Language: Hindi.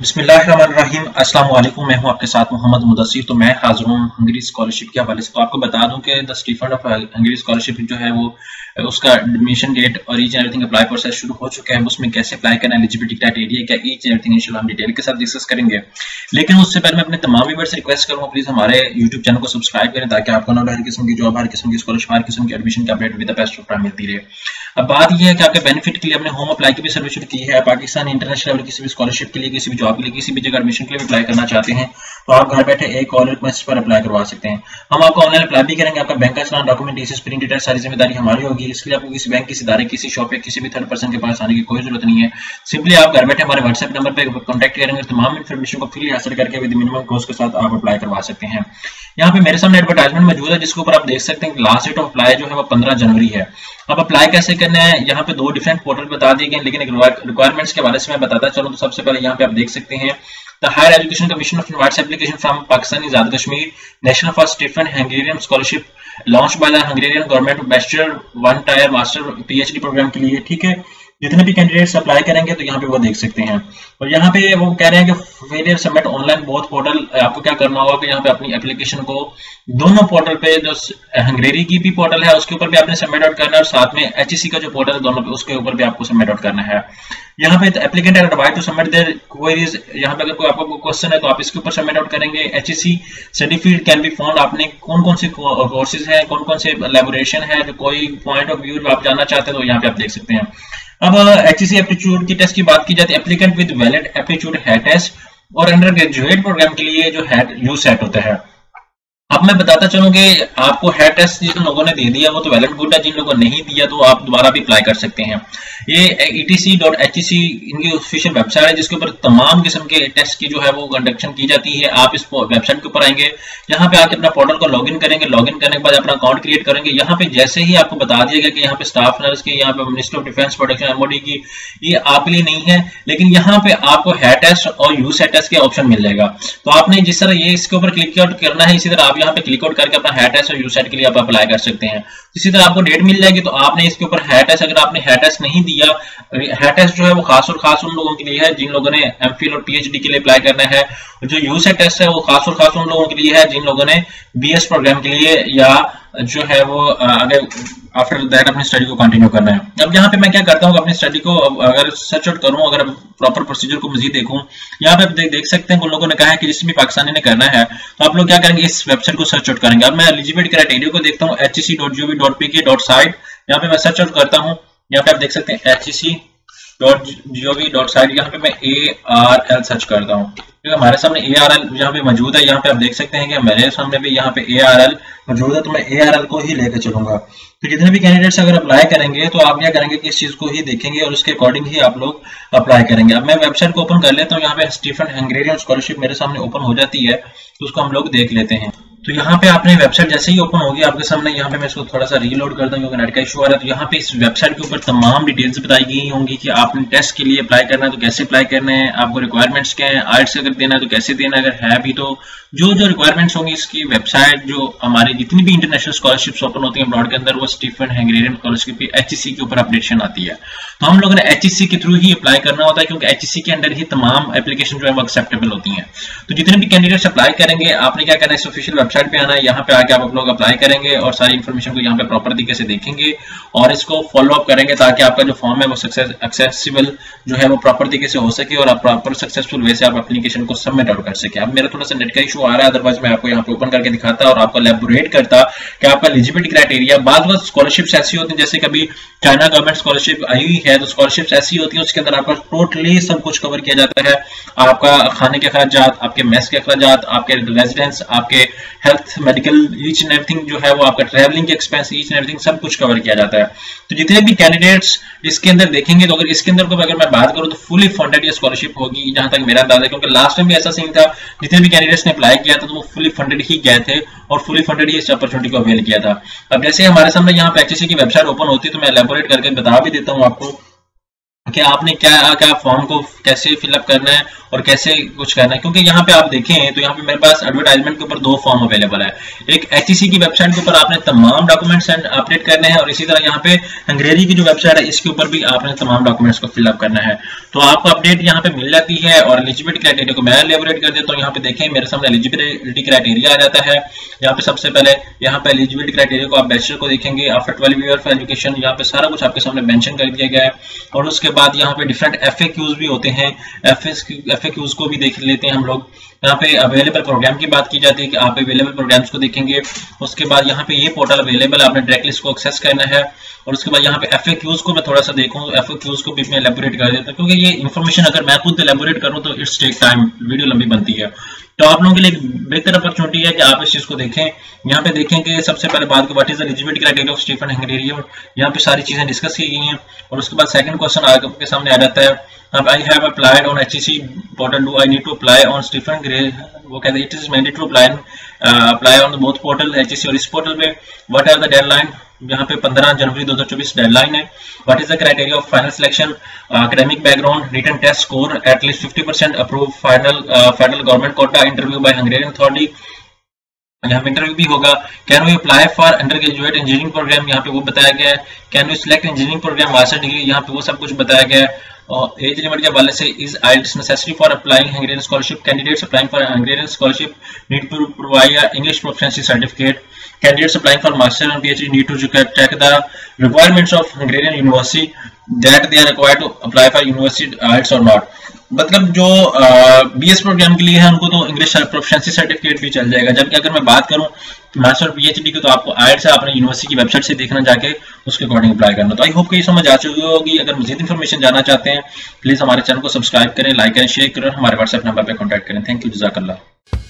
बिस्मिल्लाहिर्रहमानिर्रहीम। अस्सलाम वालेकुम। मैं हूं आपके साथ मोहम्मद मुदस्सिर। तो मैं हाजिर हूं हंगरी स्कॉलरशिप के हवाले से। तो आपको बता दूं कि the Stephen of Hungary scholarship जो है वो उसका एडमिशन डेट और each and everything apply process शुरू हो चुका है। उसमें कैसे अप्लाई करना है, एलिजिबिलिटी क्राइटेरिया क्या, ईच एंड एवरीथिंग इंशाल्लाह हम डिटेल के साथ डिस्कस करेंगे। लेकिन उससे पहले मैं अपने तमाम व्यूअर्स से रिक्वेस्ट करूंगा प्लीज हमारे यूट्यूब चैनल को सब्सक्राइब करें ताकि आपको ना हर किस्म की जॉब, हर किस्म की स्कॉलरशिप, हर किस्म की एडमिशन की update with the best of मिलती रहे। अब बात यह है कि आपके बेनिफिट के लिए हमने होम अप्लाई की भी सर्विस शुरू की है। पाकिस्तान इंटरनेशनल लेवल किसी भी स्कॉलरशिप के लिए, किसी भी जॉब के लिए, किसी भी जगह एडमिशन के लिए अप्लाई करना चाहते हैं तो आप घर बैठे एक कॉल रिक्वेस्ट पर अप्लाई करवा सकते हैं। हम आपको ऑनलाइन अप्लाई भी करेंगे। आपका बैंक का चलान, डॉक्यूमेंट, प्रिंट डिटेल सारी जिम्मेदारी हमारी होगी। इसलिए आपको किसी बैंक, किसी इदारे, किसी शॉप या किसी भी थर्ड पर्सन के पास आने की कोई जरूरत नहीं है। सिंपली आप घर बैठे हमारे व्हाट्सएप नंबर पर कॉन्टैक्ट करेंगे, तमाम इन्फॉर्मेशन को फ्री हासिल करके विद मिनिमम कॉस्ट के साथ आप अप्लाई करवा सकते हैं। यहाँ पे मेरे सामने एडवर्टाइजमेंट मौजूद है जिसके ऊपर आप देख सकते हैं कि लास्ट डेट ऑफ अप्लाई जो है वो 15 जनवरी है। अब अप्लाई कैसे करना है, यहाँ पे दो डिफरेंट पोर्टल बता दिए गए, लेकिन रिक्वायरमेंट्स के हवाले से मैं बताता चलूं तो सबसे पहले यहाँ पे आप देख सकते हैं the Higher Education Commission of invites application from Pakistan Azad Kashmir national for Stephen Hungarian scholarship launch by the Hungarian government bachelor 1 tier master PhD programme के लिए। ठीक है, जितने भी कैंडिडेट्स अप्लाई करेंगे तो यहाँ पे वो देख सकते हैं। और यहाँ पे वो कह रहे हैं कि failure submit online both portal. आपको क्या करना होगा कि यहाँ पे अपनी एप्लीकेशन को दोनों पोर्टल पे, जो हंगेरी की भी पोर्टल है उसके ऊपर भी आपने सबमिट आउट करना है और साथ में एचईसी का जो पोर्टल है दोनों पे उसके ऊपर भी आपको सबमिट आउट करना है। यहाँ पे applicant are advised to submit their queries. यहाँ पे अगर कोई आपको क्वेश्चन है तो आप इसके ऊपर सबमिट आउट करेंगे। HEC study field can be found. आपने कौन कौन से कोर्सेज हैं, कौन कौन से एलैबोरेशन है, जो कोई पॉइंट ऑफ व्यू आप जानना चाहते हैं तो यहाँ पे आप देख सकते हैं। अब एचईसी एप्टीट्यूड की टेस्ट की बात की जाती है। एप्लीकेंट विद वैलिड एप्टीट्यूड है टेस्ट और अंडर ग्रेजुएट प्रोग्राम के लिए जो है यू सेट होता है। अब मैं बताता चलूं कि आपको हेड टेस्ट जिन लोगों ने दे दिया वो तो वेल एंड गुड है, जिन लोगों ने नहीं दिया तो आप दोबारा भी अप्लाई कर सकते हैं। ये etc.hec इनकी ऑफिशियल वेबसाइट है जिसके ऊपर तमाम किस्म के टेस्ट की जो है वो कंडक्शन की जाती है। आप इस वेबसाइट के ऊपर आएंगे, यहाँ पे आके अपना पोर्टल को लॉगिन करेंगे। लॉगिन करने के बाद अपना अकाउंट क्रिएट करेंगे। यहाँ पे जैसे ही आपको बता दिया गया कि यहाँ पे स्टाफ नर्स की, यहाँ पे ministry of defence protection MOD की, ये आपके लिए नहीं है, लेकिन यहाँ पे आपको हेड टेस्ट और यू सेट टेस्ट के ऑप्शन मिल जाएगा। तो आपने जिस तरह ये इसके ऊपर क्लिक आउट करना है, इसी तरह आप यहाँ पे क्लिक आउट करके अपना हेड टेस्ट और यू सेट के लिए आप अप्लाई कर सकते हैं। इसी तरह आपको डेट मिल जाएगी तो आपने इसके ऊपर हेड टेस्ट, अगर आपने हेड टेस्ट नहीं दिया, हेड टेस्ट जो है वो खास और खास उन लोगों के लिए है जिन लोगों ने एमफिल और पीएचडी के लिए अप्लाई करना है। जो यू सेट टेस्ट है वो खास और खास उन लोगों के लिए है जिन लोगों ने बीएस प्रोग्राम के लिए या जो है वो आगे आफ्टर दैट अपनी स्टडी को कंटिन्यू करना है। अब यहाँ पे मैं क्या करता हूँ, अपनी स्टडी को अगर सर्च आउट करूँ, अगर प्रॉपर प्रोसीजर को मजीद देखूँ, यहाँ पे देख सकते हैं उन लोगों ने कहा है कि जिसमें पाकिस्तानी ने करना है तो आप लोग क्या करेंगे, इस वेबसाइट को सर्च आउट करेंगे। अब मैं एलिजिबिलिटी क्राइटेरिया को देखता हूँ hec.gov.pk.site। यहाँ पे मैं सर्च आउट करता हूँ, यहाँ पे आप देख सकते हैं hec.gov.site। यहाँ पे मैं ARL सर्च करता हूँ क्योंकि हमारे सामने ARL यहाँ पे मौजूद है। यहाँ पे आप देख सकते हैं कि मेरे सामने भी यहाँ पे ARL मौजूद है, तो मैं ARL को ही लेकर चलूंगा। तो जितने भी कैंडिडेट्स अगर अप्लाई करेंगे तो आप क्या करेंगे कि इस चीज को ही देखेंगे और उसके अकॉर्डिंग ही आप लोग अप्लाई करेंगे। अब मैं वेबसाइट को ओपन कर लेता हूँ। यहाँ पे स्टीफन हंगेरियन स्कॉलरशिप मेरे सामने ओपन हो जाती है, तो उसको हम लोग देख लेते हैं। तो यहाँ पे आपने वेबसाइट जैसे ही ओपन होगी आपके सामने, यहाँ पे मैं इसको थोड़ा सा रीलोड करता हूँ क्योंकि नेट का इशू आ रहा है। तो यहाँ पे इस वेबसाइट के ऊपर तमाम डिटेल्स बताई गई होंगी कि आपने टेस्ट के लिए अप्लाई करना है तो कैसे अप्लाई करना है, आपको रिक्वायरमेंट्स क्या है, आइट्स अगर देना है तो कैसे देना है, अगर है भी तो जो जो रिक्वायरमेंट्स होंगी। इसकी वेबसाइट जो हमारी जितनी भी इंटरनेशनल स्कॉलरशिप्स ओपन होती है अब्रॉड के अंदर, वो स्टीफन हंगेरियन स्कॉलरशिप एचईसी के ऊपर अपडेशन आती है। तो हम लोगों ने एचईसी के थ्रू ही अप्लाई करना होता है क्योंकि एचईसी के अंडर ही तमाम एप्लीकेशन जो है वो एक्सेप्टेबल होती हैं। तो जितने भी कैंडिडेट्स अप्लाई करेंगे आपने क्या करना है, इस ऑफिशियल वेबसाइट पे आना है। यहाँ पे आके आप लोग अप्लाई करेंगे और सारी इन्फॉर्मेशन को यहाँ पे प्रॉपर तरीके से देखेंगे और इसको फॉलो अप करेंगे ताकि आपका जो फॉर्म है वो एक्सेसिबल जो है वो प्रॉपर तरीके से हो सके और आप प्रॉपर सक्सेसफुल वे से आप एप्लीकेशन को सबमिट आउट कर सके। अब मेरा थोड़ा सा नेट का इशू आ रहा है, अदरवाइज मैं आपको यहाँ पे ओपन करके दिखाता और आपको एलैबोरेट करता कि आपका एलिजिबिलिटी क्राइटेरिया। बाद स्कॉलरशिप्स ऐसी होती है जैसे कभी चाइना गवर्नमेंट स्कॉलरशिप आई हुई है तो स्कॉलरशिप्स ऐसी होती है उसके अंदर आपका टोटली सब कुछ कवर किया जाता है। आपका खाने के अखराजात, आपके मेस के अखराजात, आपके रेजिडेंस, आपके health, medical, each and everything जो है वो आपका ट्रैवलिंग के एक्सपेंस, ईच एंड एवरीथिंग सब कुछ कवर किया जाता है। तो जितने भी कैंडिडेट्स इसके अंदर देखेंगे तो अगर इसके अंदर को अगर मैं बात करूं तो फुली फंडेड ये स्कॉलरशिप होगी जहां तक मेरा अंदाजा है, क्योंकि लास्ट टाइम भी ऐसा सीन था जितने भी कैंडिडेट्स ने अप्लाई किया था तो वो फुली फंडेड ही गए थे और फुली फंडेड ही इस अपॉर्चुनिटी को अवेल किया था। अब जैसे हमारे सामने यहाँ पे एचईसी की वेबसाइट ओपन होती है तो मैं एलैबोरेट करके बता भी देता हूँ आपको कि आपने क्या क्या फॉर्म को कैसे फिलअप करना है और कैसे कुछ करना है। क्योंकि यहाँ पे आप देखें तो यहाँ पे मेरे पास एडवर्टाइजमेंट के ऊपर 2 फॉर्म अवेलेबल है। एक HEC की वेबसाइट के ऊपर आपने तमाम डॉक्यूमेंट्स अपडेट करने हैं, और इसी तरह यहाँ पे हंगेरी की जो वेबसाइट है इसके ऊपर भी आपने तमाम डॉक्यूमेंट्स को फिलअप करना है। तो आपको अपडेट यहाँ पे मिल जाती है। और एलिजिबिलिटी क्राइटेरिया को मैं एलिबोरेट कर देता हूँ। यहाँ पे देखें मेरे सामने एलिजिबिलिटी क्राइटेरिया आ जाता है। यहाँ पे सबसे पहले यहाँ पे एलिजिबिलिटी क्राइटेरिया को आप बैचलर को देखेंगे, आफ्टर 12 ईयर ऑफ एजुकेशन, यहाँ पे सारा कुछ आपके सामने मेंशन कर दिया गया है। और उसके बाद यहाँ पे डिफरेंट FAQs भी होते हैं, FAQs को भी देख लेते हैं हम लोग। यहाँ पे अवेलेबल प्रोग्राम की बात की जाती है कि आप अवेलेबल प्रोग्राम्स को देखेंगे। उसके बाद यहाँ पे ये पोर्टल अवेलेबल, आपने डायरेक्टली इसको एक्सेस करना है। और उसके बाद यहाँ पे FAQs को मैं थोड़ा सा देखूँ, FAQs को भी मैं एलेबोरेट कर देता हूँ, क्योंकि ये इन्फॉर्मेशन अगर मैं खुद एलेबोरेट करूँ तो इट्स टेक टाइम, वीडियो लंबी बनती है। तो आप लोगों के लिए एक बेहतर अपॉर्चुनिटी है कि आप इस चीज को देखें। यहाँ पे देखें कि सबसे पहले बात को what is the eligibility criteria of Stephen Hungary, यहाँ पे सारी चीजें डिस्कस की गई हैं। और उसके बाद सेकंड क्वेश्चन आपके सामने आ जाता है, I have applied on HEC portal, do I need to apply on Stephen Gray, वो कहते हैं it is mandatory to apply on both portal HEC और इस पोर्टल पे। व्हाट आर द डेडलाइन, यहाँ पे 15 जनवरी 2024 डेडलाइन है। What is the criteria of final selection, academic background, written test score at least 50% approve, final government quota, interview by Hungarian authority, यहाँ पे इंटरव्यू भी होगा। Can we apply for under graduate engineering program, यहाँ पे वो बताया गया है। Can we select engineering program master degree, यहाँ पे वो सब कुछ बताया गया है। और एज लिमिट के हवाले से is IELTS necessary for applying Hungarian scholarship, candidates applying for Hungarian scholarship need to provide English proficiency certificate, candidates applying for master and PhD need to check the requirements of Hungarian university that they are required to apply for university IELTS or not। मतलब जो BS प्रोग्राम के लिए है उनको तो इंग्लिश प्रोफिशिएंसी सर्टिफिकेट भी चल जाएगा, जबकि अगर मैं बात करूं मास्टर और PhD की तो आपको IELTS है, आपने यूनिवर्सिटी की वेबसाइट से देखना, जाके उसके अकॉर्डिंग अप्लाई करना। तो आई होप कि ये समझ आ चुकी होगी। अगर मजीद इन्फॉर्मेशन जानना चाहते हैं प्लीज हमारे चैनल को सब्सक्राइब करें, लाइक करें, शेयर करें, हमारे व्हाट्सएप नंबर पर कॉन्टैक्ट करें। थैंक यू, जज़ाकल्लाह।